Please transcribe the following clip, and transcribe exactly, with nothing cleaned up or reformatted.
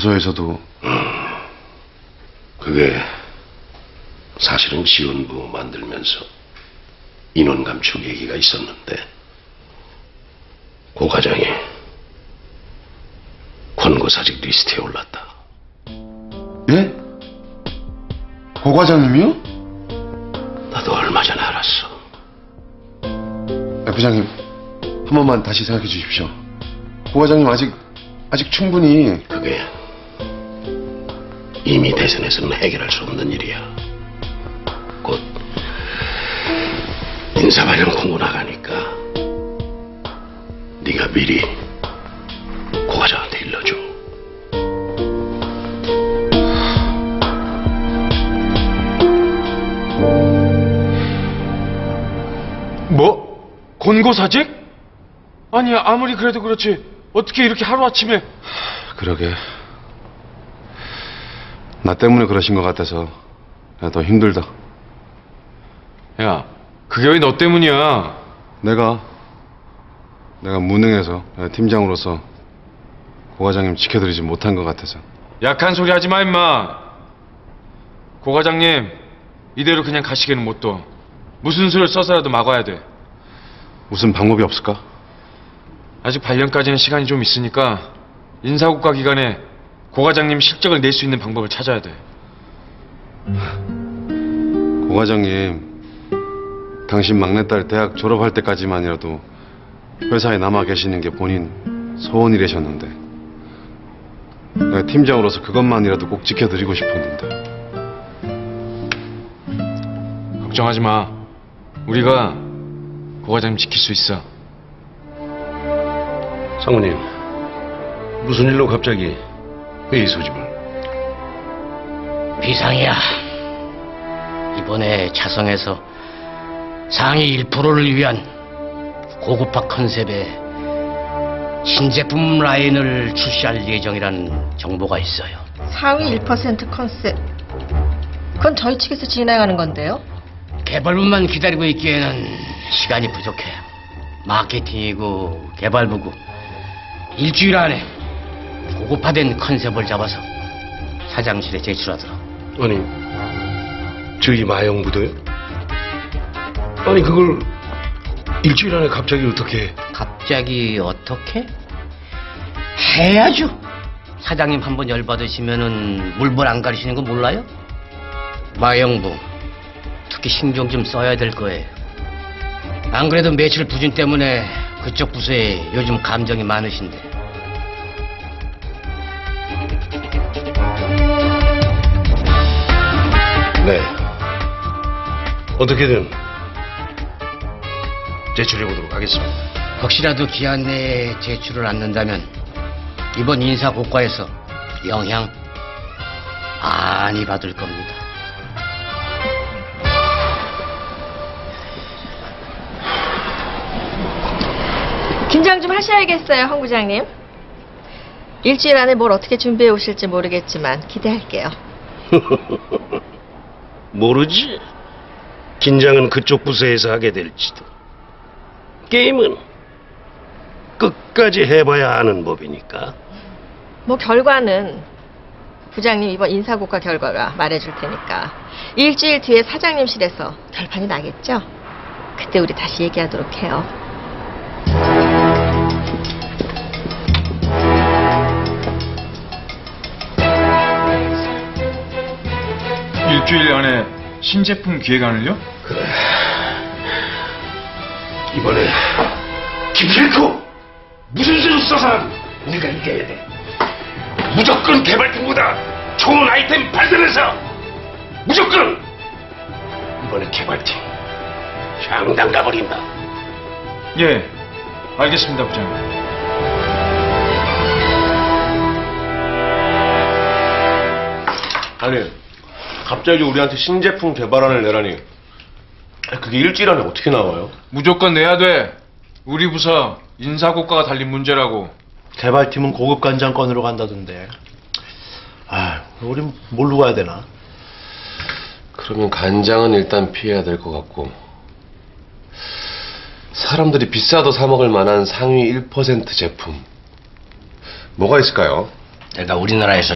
부서에서도. 그게 사실은 지원부 만들면서 인원 감축 얘기가 있었는데 고 과장이 권고사직 리스트에 올랐다. 예? 고 과장님이요? 나도 얼마 전에 알았어. 아, 부장님, 한 번만 다시 생각해 주십시오. 고 과장님 아직 아직 충분히. 그게 이미 대선에서는 해결할 수 없는 일이야. 곧 인사발령 공고 나가니까 네가 미리 고 과장한테 일러줘. 뭐? 권고사직? 아니 아무리 그래도 그렇지 어떻게 이렇게 하루아침에. 그러게. 나 때문에 그러신 것 같아서 야, 더 힘들다. 야 그게 왜 너 때문이야? 내가 내가 무능해서 야, 팀장으로서 고 과장님 지켜드리지 못한 것 같아서. 약한 소리 하지 마 임마. 고 과장님 이대로 그냥 가시게는 못 둬. 무슨 수를 써서라도 막아야 돼. 무슨 방법이 없을까? 아직 발령까지는 시간이 좀 있으니까 인사국가 기간에 고 과장님 실적을 낼 수 있는 방법을 찾아야 돼. 고 과장님, 당신 막내딸 대학 졸업할 때까지만이라도 회사에 남아 계시는 게 본인 소원이라셨는데 내가 팀장으로서 그것만이라도 꼭 지켜드리고 싶었는데. 걱정하지 마. 우리가 고 과장님 지킬 수 있어. 상무님, 무슨 일로 갑자기 회의 소집을? 비상이야. 이번에 차성에서 상위 일 퍼센트를 위한 고급화 컨셉의 신제품 라인을 출시할 예정이라는 정보가 있어요. 상위 일 퍼센트 컨셉. 그건 저희 측에서 진행하는 건데요. 개발부만 기다리고 있기에는 시간이 부족해. 마케팅이고 개발부고 일주일 안에 고급화된 컨셉을 잡아서 사장실에 제출하더라. 아니, 저희 마영부도요? 아니, 그걸 일주일 안에 갑자기 어떻게... 갑자기 어떻게? 해야죠. 사장님 한번 열받으시면은 물불 안 가리시는 거 몰라요? 마영부 특히 신경 좀 써야 될 거예요. 안 그래도 매출 부진 때문에 그쪽 부서에 요즘 감정이 많으신데. 네. 어떻게든 제출해보도록 하겠습니다. 혹시라도 기한 내에 제출을 않는다면 이번 인사고과에서 영향 많이 받을 겁니다. 긴장 좀 하셔야겠어요, 황 부장님. 일주일 안에 뭘 어떻게 준비해 오실지 모르겠지만 기대할게요. 모르지. 긴장은 그쪽 부서에서 하게 될지도. 게임은 끝까지 해봐야 아는 법이니까. 뭐 결과는 부장님 이번 인사고과 결과가 말해줄 테니까 일주일 뒤에 사장님실에서 결판이 나겠죠? 그때 우리 다시 얘기하도록 해요. 일주일 안에 신제품 기획안을요? 그래. 이번에 기필코 무슨 수를 써서라도 우리가 이겨야 돼. 무조건 개발팀보다 좋은 아이템 발견해서 무조건 이번에 개발팀 장당 가버린다. 예, 알겠습니다, 부장님. 아니, 갑자기 우리한테 신제품 개발안을 내라니. 그게 일주일 안에 어떻게 나와요? 무조건 내야 돼. 우리 부서 인사고과가 달린 문제라고. 개발팀은 고급 간장권으로 간다던데. 아, 우린 뭘로 가야 되나? 그러면 간장은 일단 피해야 될 것 같고, 사람들이 비싸도 사 먹을 만한 상위 일 퍼센트 제품 뭐가 있을까요? 내가 우리나라에서